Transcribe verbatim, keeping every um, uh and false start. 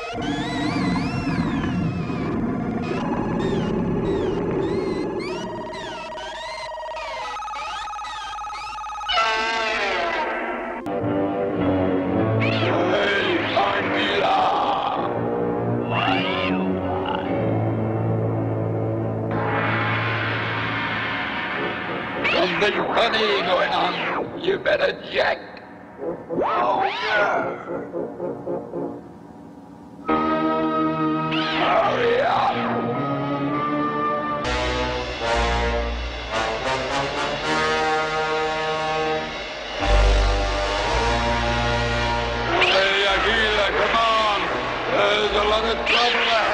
Something funny going on. You better check. Oh, yeah. Hurry up. Hey, Aquila, come on. There's a lot of trouble ahead.